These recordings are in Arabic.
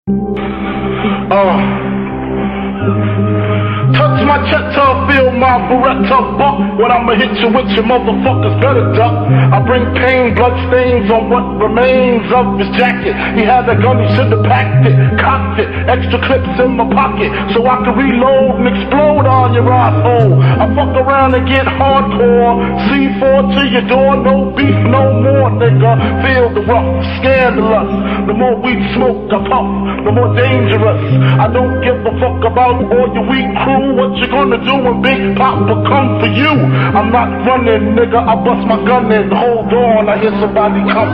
Touch my chest to feel my Beretta buck. When I'ma hit you with your motherfuckers better duck. I bring pain, blood stains on what remains of his jacket. He had a gun, he should've packed it, cocked it. Extra clips in my pocket so I can reload and explode on your asshole. I fuck around and get hardcore. C4 to your door, no beef, no more, nigga. Feel the rough, scandalous. The more weed smoke I puff, the more dangerous. I don't give a fuck about all your weak crew. What you gonna do when Big Papa come for you? I'm not running, nigga, I bust my gun in. Hold on, I hear somebody come.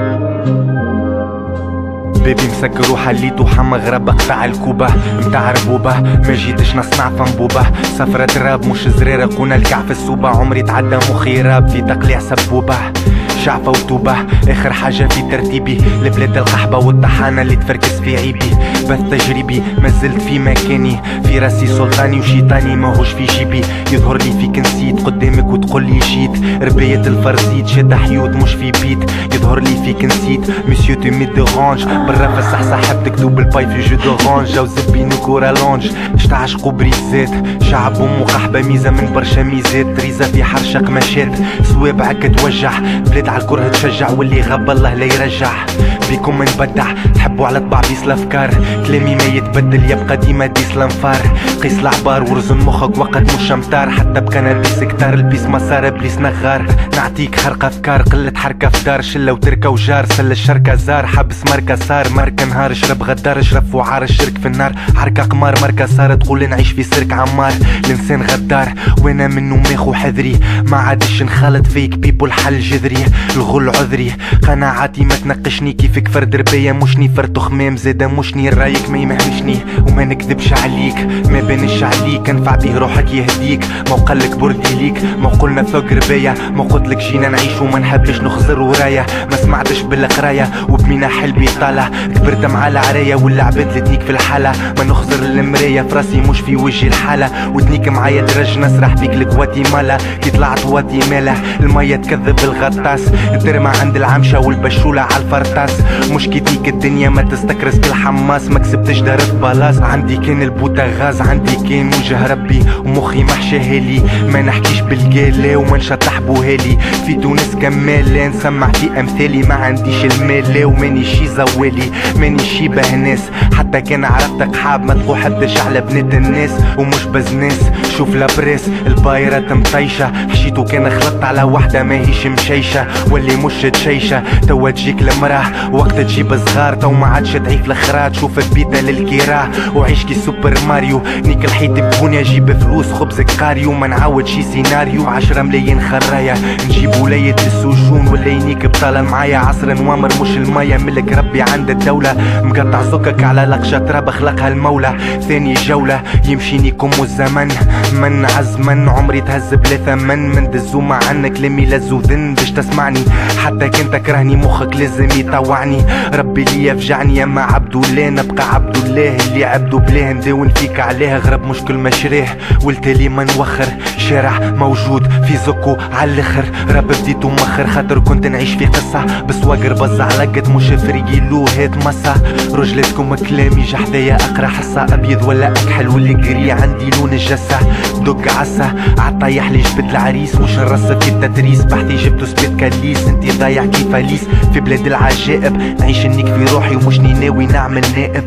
بيبي مسكر وحليت وحمغرب اقطع الكوبة متاع ربوبة ما جيتش نصنع فنبوبة سفرة راب مش زريرة قونا الكع في السوبة عمري تعدى مخي راب في تقليع سبوبة شعفة وتوبة اخر حاجة في ترتيبي لبلاد القحبة والطحانة اللي تفركس في عيبي بث تجريبي مازلت في مكاني في راسي سلطاني وشيطاني ماهوش في جيبي يظهر لي فيك نسيت قدامك وتقول لي جيت رباية الفرزيت شد حيوت مش في بيت يظهر لي فيك نسيت مسيو تو ميت دورانج برا فسح سحب تكتب الباي في جو دورانج جاو زبي نوكورا لونج اشتعشقوا بريزات شعب ام قحبة ميزة من برشا ميزات تريزة في حرشق مشات سوابعك توجع بلاد عالكره تشجع واللي غاب الله لا يرجع بيكم نبدع تحبوا على طبع بيس الافكار كلامي ما يتبدل يبقى ديما ديس الانفار قيس العبار ورزن مخك وقت مش امتار حتى بكنابيس كتار البيس مسار ابليس نغار نعطيك خرق افكار قلة حركة في دار شلة وتركة وجار سل الشركة زار حبس ماركة صار ماركة نهار اشرب غدار اشرف وعار الشرك في النار حركة قمار ماركة صار تقول نعيش في سيرك عمار الانسان غدار وانا منو ماخو حذري ما عادش نخالط فيك بيبو الحل جذري الغل عذري قناعاتي ما تنقشني كيفك فرد رباية مشني فرد خمام زاده مشني رايك ما يمهمشني وما نكذبش عليك ما بانش عليك انفع بيه روحك يهديك ما وقالك بردي ليك ما قلنا فوق رباية ما قلتلك جينا نعيش وما نحبش نخزر ورايا ما سمعتش بالقراية وبمينا حلبي طالع كبرت مع العراية واللعبات لتنيك في الحالة ما نخزر المراية في راسي مش في وجهي الحالة وتنيك معايا درج نسرح فيك لكواتيمالا كي طلعت واتي مالح المية تكذب الغطاس الدرمة عند العمشة والبشولة عالفرطاس مش كيتيك الدنيا ما تستكرس بالحماس ما كسبتش دارت بلاص عندي كان البوتاغاز عندي كان وجه ربي ومخي محشاهالي ما نحكيش بالقالة وما نشطح بوهالي في تونس كمالة نسمع في امثالي ما عنديش المال وماني شي زوالي ماني شي بهناس حتى كان عرفتك حاب ما تقو حدش على بنات الناس ومش بزناس شوف لابريس البايرة مطيشة حشيتو كان خلطت على وحدة ماهيش مشيشة واللي مش تشيشة توا تجيك المراه وقت تجيب صغار تو ما عادش تعيف الخراج شوف بيتنا للكيراه وعيش كي سوبر ماريو نيك الحيط ببونيا جيب فلوس خبزك قاريو ما نعاود شي سيناريو 10 ملايين خرايا نجيب ولاية السجون ولا ينيك بطالة معايا عصر نوامر مش المايا ملك ربي عند الدولة مقطع سكك على لقشة تراب خلقها المولى ثاني جولة يمشيني كم الزمن من عزمن عمري تهز بلا ثمن من دزومة عنك كلامي لزو ذن باش تسمعني حتى كنت تكرهني مخك لازم يطوعني ربي لي يفجعني يا ما عبدو الله نبقى عبدو الله اللي عبدو بلاه نداون فيك عليه غرب مش كل ما شريه والتالي ما نوخر شارع موجود في زكو عاللخر راب بديتو مخر خاطر كنت نعيش في قصة بس واقر بز على قد مش فريقي له هات مسا رجلتكم كلامي جحدايا اقرا حصة ابيض ولا اكحل واللي قري عندي لون الجسة دق عسى عطايح لي جبت العريس مش نرصف في التدريس بحثي جبتو سبيت كاليس انتي ضايع كيف اليس في بلاد العجائب نعيش انك في روحي ومشني ناوي نعمل نائب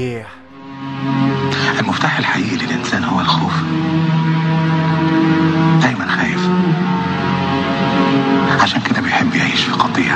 المفتاح الحقيقي للإنسان هو الخوف دايما خايف عشان كده بيحب يعيش في قطيع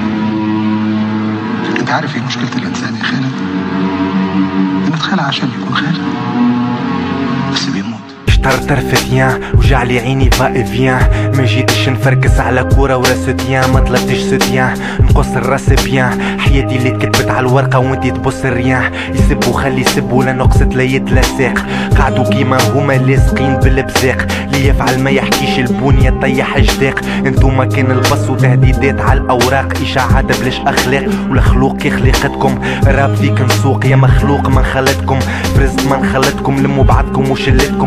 انت عارف ايه مشكلة الإنسان يا خالد؟ انه اتخلق عشان يكون خالد بس بيموت طرطر فتيان وجعلي عيني فا فيان ما جيتش نفركس على كورة ورا ستيان ما طلبتش ستيان نقص الراس بيان حياتي اللي تكتبت على الورقة وانتي تبص الريان يسبوا خلي يسبوا لا نقصت لا يتلاساق قعدوا كيما هما لاصقين بالبزاق اللي يفعل ما يحكيش البونية طيح جداق انتوما كان البص وتهديدات على الاوراق اشاعات بلاش اخلاق والخلوق كي خليقتكم راب فيك نسوق يا مخلوق ما نخلتكم فرزق ما نخلتكم لموا بعضكم وشلتكم مبلع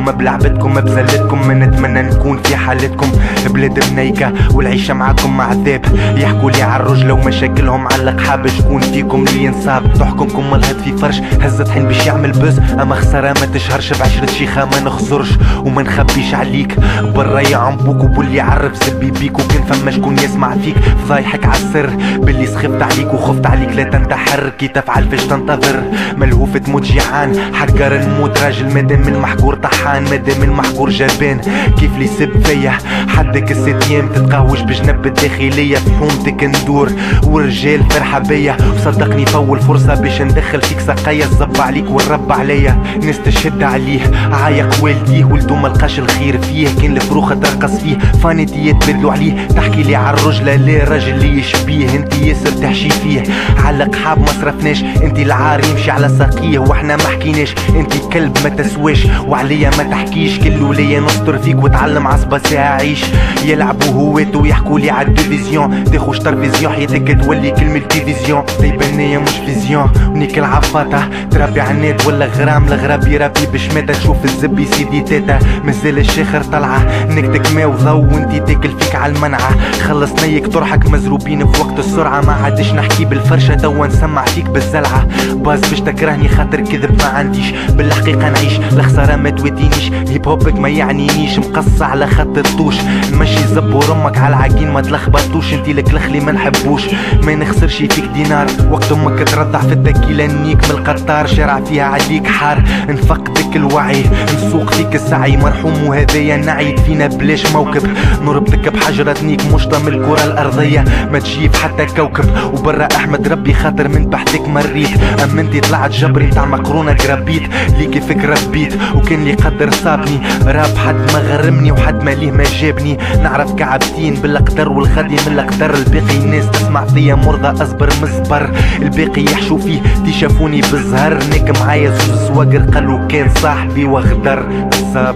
تعبتكم بزلتكم، نتمنى نكون في حالتكم. بلاد منيكة والعيشة معاكم عذاب، يحكولي عالرجل ومشاكلهم علق حاب شكون فيكم اللي ينصاب. تحكمكم الهد في فرش هزت حين باش يعمل بس، اما خسارة ما تشهرش بعشرة شيخة ما نخزرش وما نخبيش عليك. برا يعمبوك وبولي عرف زبي بيك، وكان فما شكون يسمع فيك فضايحك عالسر باللي سخفت عليك وخفت عليك لا تنتحر. كي تفعل فاش تنتظر ملهوف تموت جيعان، حقر نموت راجل مادام المحقور طحان، مادام المحقور جبان كيف لي سب فيا. حدك الستيام تتقهوش بجنب الداخلية في حومتك ندور والرجال فرحة بيا، وصدقني فول فرصة باش ندخل فيك سقايا الزب عليك والرب عليا. ناس تشد عليه عايق والديه ولدو ملقاش الخير فيه، كان الفروخة ترقص فيه فانيتيات بدلو عليه. تحكي لي عالرجلة لا راجل اللي يشبيه، انت ياسر تحشي فيه علق حاب ما صرفناش، انت العار يمشي على ساقيه واحنا ما حكيناش. انت كلب ما تسواش وعليا ما تحكيش، كل وليا نسطر فيك وتعلم عصبة ساعة عيش. يلعبوا هوات ويحكولي عالديفيزيون، تاخو شطر فيزيون حياتك تولي كلمة ديفيزيون. طيب النية مش فيزيون ونيك العفاطة تربي عناد ولا غرام، الغراب يربي بشماتة تشوف الزبي سيدي تاتا. مازال الشيخر طلعة نكتك ما وضو وانتي تاكل فيك عالمنعة. خلص نيك طرحك مزروبين في وقت السرعة، ما عادش نحكي بالفرشة توا نسمع فيك بالزلعة. باز باش تكرهني خاطر كذب ما عنديش، بالحقيقة نعيش الخسارة ما تواتينيش. هيب هوبك ما يعنينيش مقصة على خط الطوش، نمشي زب ورمك على العجين ما تلخبطوش. انتي لك الخلي ما نحبوش ما نخسرش فيك دينار، وقت امك ترضع في التكيلة نيك من القطار. شارع فيها عليك حار نفقدك الوعي، نسوق فيك السعي مرحوم وهذايا نعيد فينا بلاش موكب. نربطك بحجرة نيك مشطة من الكرة الارضية، ما تجيب حتى كوكب. وبرا احمد ربي خاطر من بحثك مريت، اما انتي طلعت جبري نتاع مقرونة قربيت ليكي فكرة بيت. وكان لي قدر صابني راب حد ما غرمني وحد ما ليه ما جابني. نعرف كعبتين بالقدر والغدي من القدر، الباقي الناس تسمع فيا مرضى اصبر مصبر، الباقي يحشو فيه دي شافوني بالزهر. نيك معايا زوز سواقر قالوا كان صاحبي وغدر الصاب.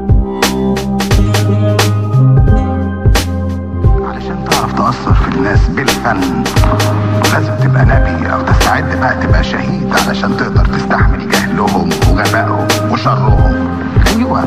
علشان تعرف تأثر في الناس بالفن لازم تبقى نبي او تستعد بقى تبقى شهيد، علشان تقدر تستحمل جهلهم وغبائهم وشرهم. ايوه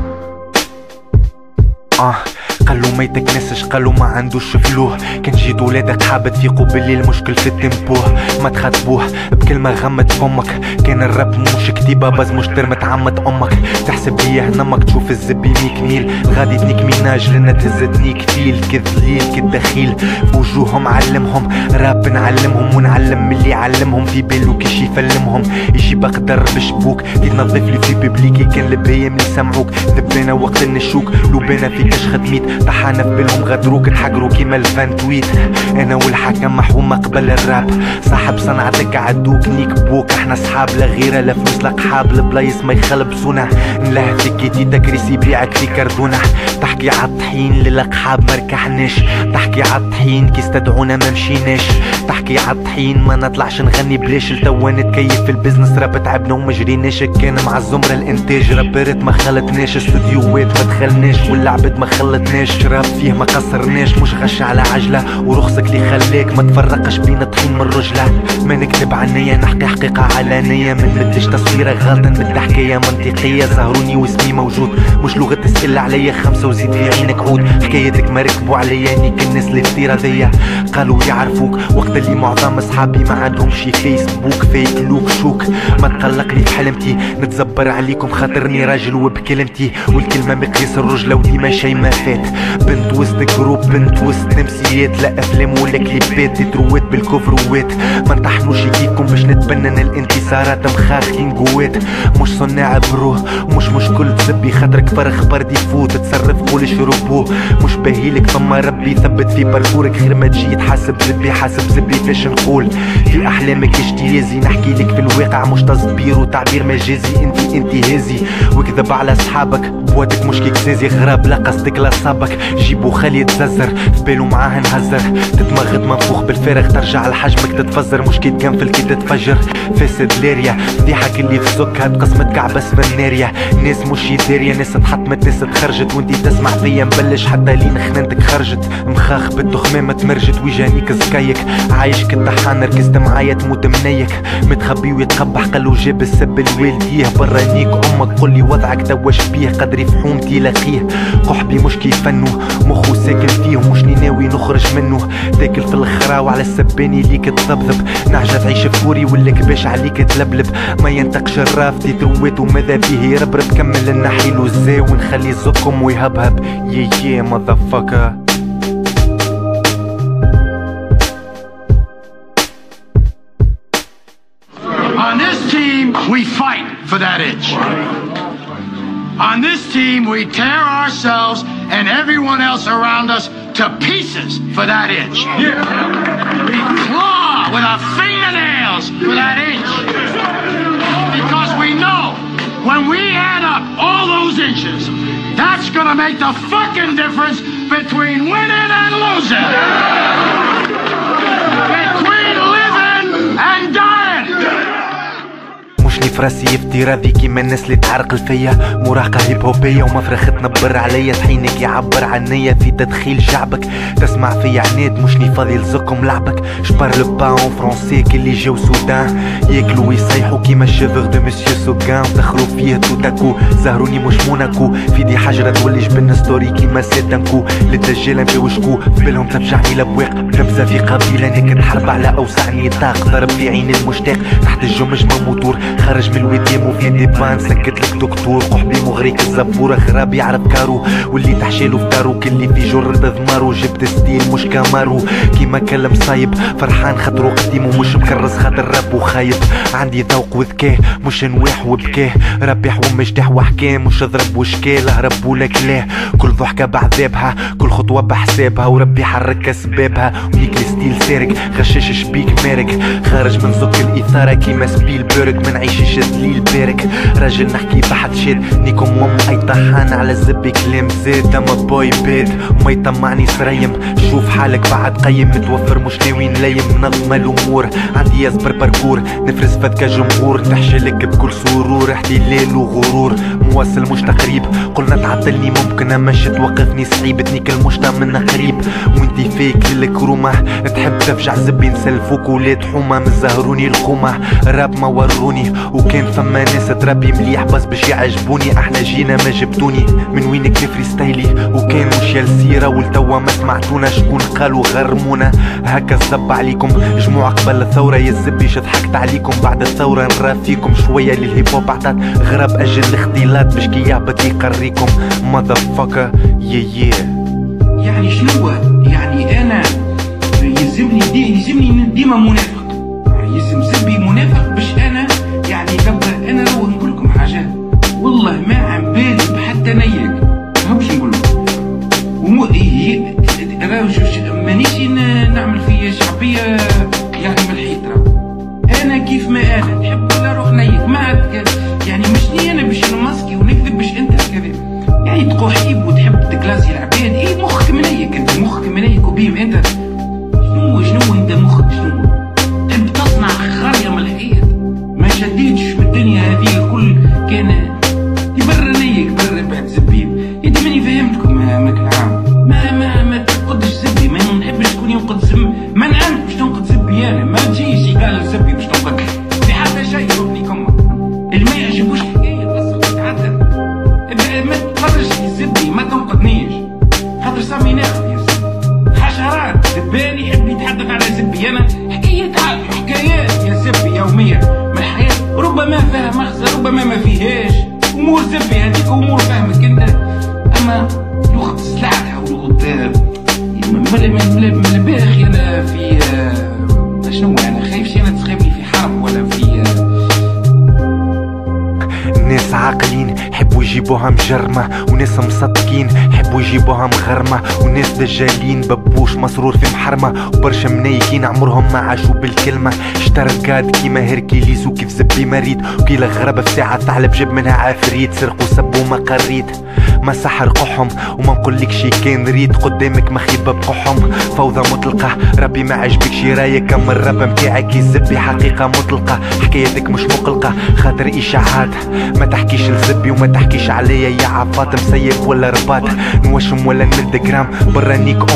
قالوا ما يتكنسش قالوا ما عندوش فلوه، كان جيت ولادك حابت فيقوا باللي المشكل في التمبوه. ما تخاطبوه بكلمة غمت فمك، كان الراب مش كتيبة باز مش ترمت عمت امك. تحسب ليه نمك تشوف الزبي ميك ميل، غادي تنيك ميناج لنا تهزتنيك فيل كذليل كالدخيل. في وجوههم علمهم راب نعلمهم ونعلم من اللي علمهم، في بالو كيش يفلمهم يجيب اقدر بشبوك. تنظف لي في ببليكي كان البهايم اللي سمعوك، ذبينا وقت النشوك لوبانا في كشخة ميت. طحانا في بالهم غدروك تحقروا كيما الفانتويت. انا والحكم محومة قبل الراب، صاحب صنعتك عدوك نيك بوك. احنا صحاب لا غيره لا فلوس لا قحاب، البلايص ما يخلبسونا نلهفك كيتي تكريسي بيعك في كردونة. تحكي عالطحين للقحاب مركحناش، تحكي عالطحين كي استدعونا ما مشيناش. تحكي عالطحين ما نطلعش نغني بلاش، لتوا نتكيف في البزنس راب تعبنا ومجريناش. كان مع الزمرة الانتاج رابرت ما خلطناش، استوديوات ما دخلناش والعبد ما خلطناش. راب فيه ما قصرناش مش غش على عجلة، ورخصك لي خلاك ما تفرقش بين الطحين من رجلة. ما نكتب عنيا نحكي حقيقة علانية، من مدش تصويرة غلطا مد حكاية منطقية. زهروني واسمي موجود مش لغة تسأل عليا، خمسة وزيد في عينك عود. حكايتك ما ركبوا عليا نيك الناس الافتراضية، قالوا يعرفوك وقت اللي معظم اصحابي ما عندهمش فيسبوك. فيك لوك شوك ما تقلقني في حلمتي، نتزبر عليكم خاطرني راجل وبكلمتي. والكلمة مقياس الرجلة وديما شي ما فات. بنت وسط جروب بنت وسط تمثيليات، لا افلام ولا كليبات تتروات بالكوفروات. ما نطحنوش يديكم باش نتبنن الانتصارات، مخاخين جوات مش صناع بروه. مش كل تسبي خاطرك فرخ بردي فوت، تصرف قول شربوه مش باهيلك. فما ربي ثبت في باركورك غير ما تجي تحاسب زبي، حاسب زبي فاش نقول في احلامك اجتيازي. نحكي لك في الواقع مش تصبير وتعبير مجازي، انت هزي وكذب على اصحابك. بواتك مش كيك زازي غراب لا قصدك لا صابك. جيبو خلي يتززر في بالو معاه نهزر، تتمغد منفوخ بالفارغ ترجع لحجمك تتفزر. مش كي تقنفل كي تتفجر فاسد ليريا، فضيحك اللي في سكها تقسمت كعبس في النارية. ناس مش يدارية ناس تحطمت ناس تخرجت، وانتي تسمع فيا مبلش حتى لين خنانتك خرجت. مخاخ بالدخمامة تمرجت ويجانيك زكايك، عايش كالطحان ركزت معايا تموت منيك. متخبي ويتقبح قالو جاب السب الوالديه، برا نيك امك قولي وضعك توا شبيه. قدري صدري في حومتي لاقيه. قحبي مش كيفنو مخو ساكن فيه ومشني ناوي نخرج منه. تاكل في الخرا وعلى السباني ليك تذبذب. نعجة تعيش فوري ولا كباش عليك تلبلب. ما ينطقش الراف تيتروات وماذا بيه يربرب. كمل النحيل والزاو ونخلي زكم ويهبهب. يا motherfucker. On this team, we fight for that inch. On this team, we tear ourselves and everyone else around us to pieces for that inch. We claw with our fingernails for that inch. Because we know when we add up all those inches, that's gonna make the fucking difference between winning and losing. Between living and dying. مشني فراسي افتراضي كيما الناس اللي تعرقل فيا. مراهقة هيب هوبية ومفرخ تنبر عليا. طحينك يعبر عن نية في تدخيل شعبك. تسمع في عناد مشني فاضي لزكم لعبك. جبارل با اون فرونسي كي اللي جاو سودان ياكلوا ويصيحوا كيما الشيفر دو مسيو سوغان. دخلوا فيه توتاكو زهروني مش موناكو. في دي حجرة تولي جبن ستوري كيما سيتانكو. للدجال نمشيو شكو في بالهم تبجعني لبواق. نبزة في قبيلة نكد حرب على اوسع نطاق. ضرب في عين المشتاق تحت الجمج موتور. خرج من الويتيم وفي ديبان سكت لك دكتور. قحبي مغريك الزبورة غراب يعرف كارو. واللي تحشيلو في دارو كلي في جر بضمارو. جبت ستيل مش كامارو كيما كلم صايب. فرحان خاطرو قديم ومش مكرس خاطر راب وخايب. عندي ذوق وذكاه مش نواح وبكاه. ربيح ومجتاح وحكاه مش اضرب وشكاه. هرب ولك لاه كل ضحكة بعذابها. كل خطوة بحسابها وربي حرك اسبابها. ويكلي ستيل سارق غشاش شبيك مارك. خارج من زك الاثارة كيما سبيلبرغ. منعيش دليل بارك. راجل نحكي بحد شاد نيكم اي طحان على الزبي كلام زاد. اما بوي باد وما يطمعني سريم. شوف حالك بعد قيم متوفر مش ناوي نليم. منظمة الامور عندي يصبر باركور. نفرز فد كجمهور تحشلك بكل سرور. احتلال وغرور مواصل مش تقريب. قلنا تعطلني ممكن اما توقفني صعيب. تنيك المشتا منا قريب وانتي فيك للكرومة. تحب تفجع زبي نسلفوك ولاد حومة. مزهروني القومة راب ما وروني. وكان فما ناس تربي مليح بس باش يعجبوني. احنا جينا ما جبتوني من وينك فري ستايلي. وكان مش يالسيرة والتوا ما سمعتونا. شكون قالوا غرمونا هكا الزب عليكم. جموع قبل الثورة يا الزبي ضحكت عليكم. بعد الثورة نراب فيكم شوية للهيب هوب عطات غراب اجل الاختلاط باش كي يهبط يقريكم. motherfucker yeah. يعني شنو يعني انا يلزمني ديما منافق. يلزم زبي منافق باش انا يعني نبدا. انا لو نقول لكم حاجه والله ما عم بالي بحتى نياك. باش نقول لكم مانيش نعمل في شعبيه يعني ملحيت. انا كيف ما انا نحب ولا روح نيك ما يعني مشني انا باش نمسكي ونكذب باش انت كذا. يعني تقوحيب وتحب تكلاسي العباد. ايه مخك منيك انت. مخك منيك وبيم انت. شنو انت مخك شنو تحب تصنع خريه ملحيت. ما شديتش في الدنيا هذه الكل. كان يبر نيك بر بعد زبيب. يدي ماني فهمتكم ماك العام. ما تنقدش زبي. ما نحبش شكون ينقد زبي. ما نعرف باش تنقد زبي. انا ما تجيش قال زبي باش تنقد في حتى شيء. ربني كمك اللي ما يعجبوش الحكايه بس تتعدل. ما تقدرش زبي ما تنقدنيش خاطر سامي ناخذ يا زبي. حشرات زبالي يحب يتحدث على زبي. انا حكايات يا زبي يوميا من الحياه. ربما فيها مخزن ربما ما فيهاش. امور زبي هذيك امور فاهمك انت. اما لغه سلعتها ولغه من الباخي. انا في شنو انا خايفش انا تسخبني في حرب ولا في ناس عاقلين حبوا يجيبوها مجرمة. وناس مصدقين حبوا يجيبوها مغرمة. وناس دجالين ببوش مسرور في محرمة. وبرشا منيكين عمرهم ما عاشوا بالكلمة. اشترت كاد كيما هيركيليس وكيف زبي مريض. وكيلا غربة في ساعة ثعلب جاب منها عفريت. سرقوا سبوا ما قريت ما سحر قحهم. وما نقولك شي كان ريت قدامك مخيبة بقحهم. فوضى مطلقة ربي ما عجبك شي رايك. كم الراب متاعك يزبي حقيقة مطلقة. حكايتك مش مقلقة خاطر اشاعات. ما تحكيش لزبي وما تحكيش عليا يا عفاط. مسيب ولا رباط نوشم ولا نمد جرام. برانيك امك ورمي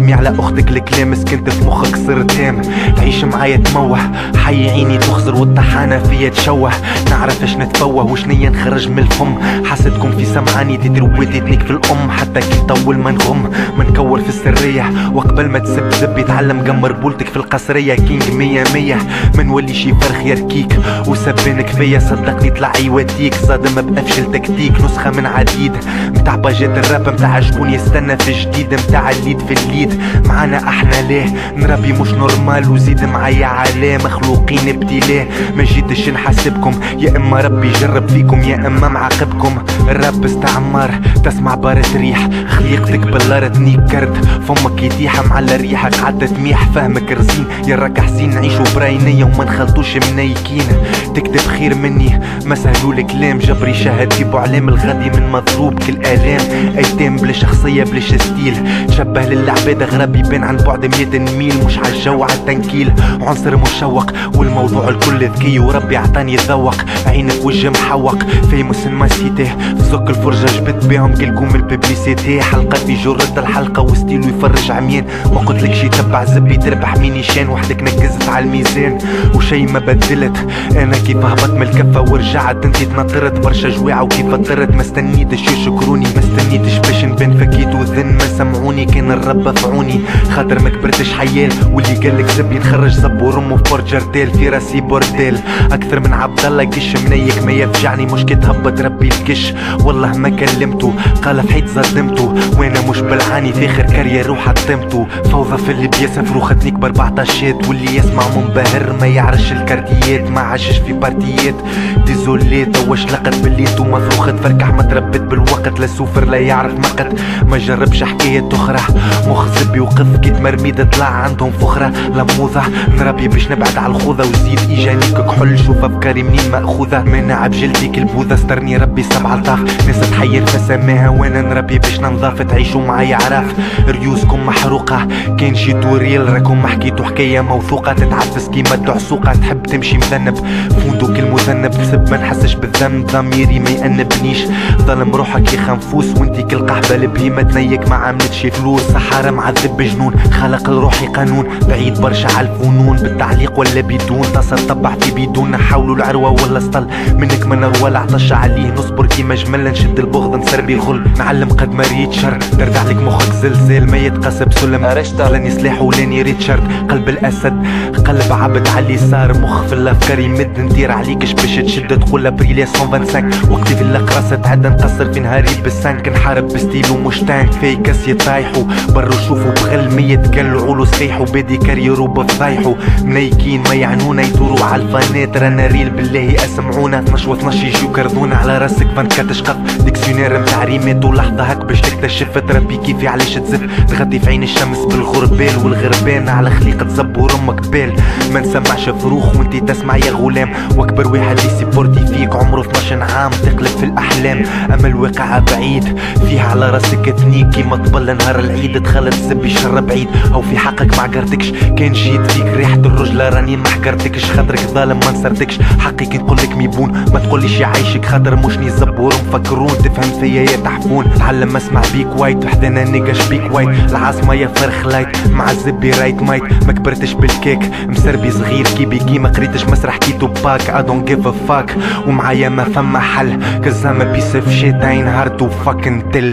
رمي على اختك الكلام سكنت في مخك صرت تام. تعيش معايا تموه حي عيني تخزر والطحانة فيا تشوه. نعرف اش نتفوه وشنيا نخرج من الفم. حسدكم في سمعاني تدروبتي تنيك في الام. حتى كي طول ما نغم منكور في السرية. وقبل ما تسب زب يتعلم قمر بولتك في القصرية. كينج 100 من ولي شي فرخ يركيك وسبانك فيا. صدقني طلع يوديك صادم بأفشل تكتيك. نسخة من عديد متاع باجات الراب متاع شكون يستنى في جديد. متاع الليد في الليد معانا احنا ليه نربي مش نورمال. وزيد معايا عليه مخلوقين ابتلاه. ما جيتش نحاسبكم يا اما ربي يجرب فيكم يا اما معاقبكم. الراب استعمار تسمع بارت ريح. خليقتك بالارض نيك كرد فمك يتيحة معلى ريحك عدت ميح. فهمك رزين يا راك حسين نعيشو براينية وما نخلطوش منيكين. تكتب خير مني ما سهلو الكلام. جبري شاهد جيبو علام الغادي من مضروب كل الام. ايتام بلا شخصية بلا ستيل. تشبه للعباد غراب يبان عن بعد 100 ميل. مش عالجو عالتنكيل عنصر مشوق والموضوع الكل ذكي. وربي عطاني ذوق عينك وجه محوق. فيموس ما سيتيه فزك الفرجة جبت بيهم كلكم الببليسيتي. حلقة في جرة الحلقة وستيلو يفرج عميان. ما قلتلكش يتبع زبي تربح ميني شان. وحدك نقزت على الميزان وشي ما بدلت. انا كيف هبط من الكفة ورجعت انتي تنطرت برشا جواعة وكيف فطرت. ما استنيتش يشكروني ما استنيتش باش نبان فكيت وذن ما سمعوني. كان الرب فعوني خاطر ما كبرتش حيال. واللي قالك زبي نخرج زب ورمو في برجرتيل في راسي بورديل. اكثر من عبد الله قش منيك ما يفجعني. مش كي تهبط ربي الكش والله ما كلمته. قال في حيط صدمته وانا مش بالعاني. في اخر كارير وحطمته. فوضى في اللي بيسافروا خدنيك ب14 شات. واللي يسمع منبهر ما يعرفش الكارتيات. ما عاشش في بارتيات ديزولي توش لقت بالليت وما فروخت. فركح ما تربت بالوقت لا سوفر لا يعرف مقت. ما جربش حكاية اخرى مخ زبي وقف كي تمرميد طلع عندهم فخرة لموضة. نربي باش نبعد على الخوذة وزيد ايجانيك كحل. شوف افكاري منين ماخوذة مانع بجلدي كالبوذة. سترني ربي 7 لطاف ناس تحير فسماها وانا نربي باش ننضاف. تعيشوا معايا عراف ريوسكم محروقة. كان جيتو ريال راكم ما حكيتو حكاية موثوقة. تتعفس كيما الدعسوقة تحب تمشي مذنب فندق المذنب. تسب ما نحسش بالذنب ضميري ما يأنبنيش. ظلم روحك يا خنفوس وانتي كل قحبة البهيمة تنيك ما عملتش فلوس. سحارة معذب بجنون خلق لروحي قانون. بعيد برشا على الفنون بالتعليق ولا بدون. تصل طبع في بدون نحاولوا العروة ولا سطل منك ما نروى عطش عليه. نصبر كيما جمل نشد البغض نسربي الغل. نعلم قد ما ريت شر ترجع لك مخك زلزال. ما يتقاس بسلم لاني سلاح ولاني ريتشارد. قلب الاسد قلب عبد على اليسار. مخ في الافكار يمد ندير عليكش باش تشد تقول ابريل 125. وقتي في الاقراص تعدى نقصر في نهاري بالسانك. نحارب بستيل ومش تانك في كاس يطايحوا برو شوفوا بغل 100 قالوا عولو صيحوا. بادي كاريرو بفضايحوا منيكين ما يعنونا يدوروا على الفانات. رانا ريل بالله اسمعونا 12 و12 يجيو كردونا على راسك فانكا تشقف. ديكسيونير متاع ريمات ولحظة هك باش تكتشف تربي كيفي علاش تزف. تغدي في عين الشمس بالغربال والغربان على خليقة زبور امك بال. ما نسمعش فروخ وانتي تسمع يا غلام. واكبر واحد يسيبورتي فيك عمره 12 عام تقلب في الاحلام. اما الواقع بعيد فيها على راسك تنيك كيما طبل نهار العيد. تخلت الزبي شر بعيد او في حقك ما عقرتكش. كان جيت فيك ريحة الرجلة راني ما حقرتكش. خاطرك ظالم ما نصرتكش. حقي كي نقولك ميبون ما تقوليش يعيشك. خاطر مشني زبور مفكرون تفهم فيا يا تحفون. تعلم اسمع بيك وايت وحدنا نيقاش بيك وايت. العاصمة يا فرخ لايت مع الزبي رايت مايت. ما كبرتش بالكيك مسربي صغير كي بيكي. ما قريتش مسرح كي توباك I don't give a fuck. ومعايا ما فما حل cause I'm a piece of shit I ain't hard to fucking tell.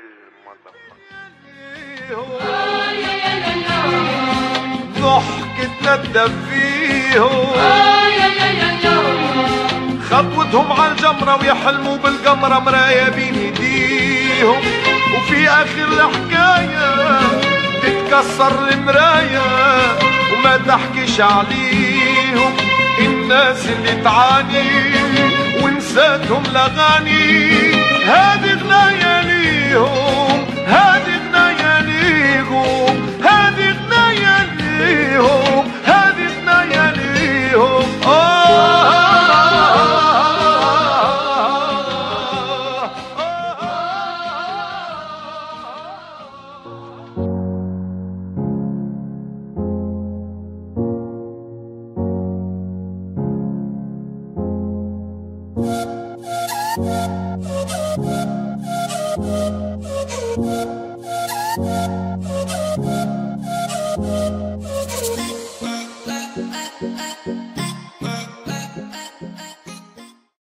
ضحكتنا تدفيهم خطوتهم على الجمرة ويحلموا بالقمرة مراية بين ايديهم. وفي اخر الحكاية تتكسر المراية وما تحكيش عليهم. الناس اللي تعاني ونساتهم الاغاني. هذه غناية ليهم هذه غناية ليهم هذه غناية ليهم هذه غناية ليهم. Thank you.